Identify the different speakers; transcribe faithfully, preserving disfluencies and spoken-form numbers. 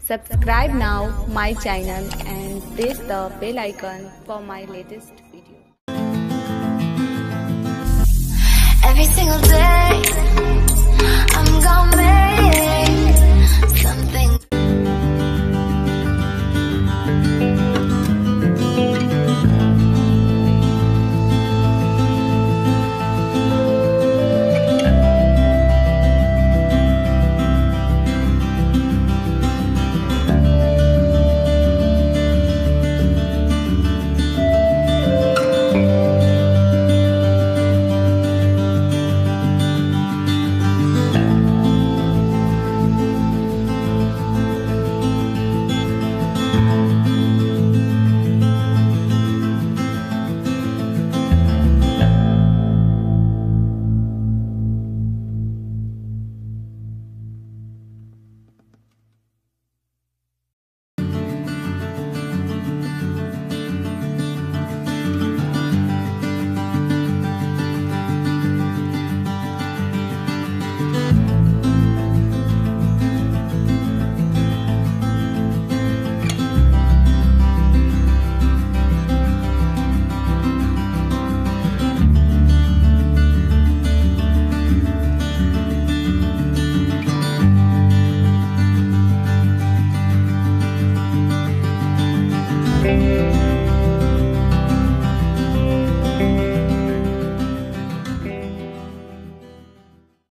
Speaker 1: Subscribe now my channel and press the bell icon for my latest video.
Speaker 2: Every single day I'm gonna make it.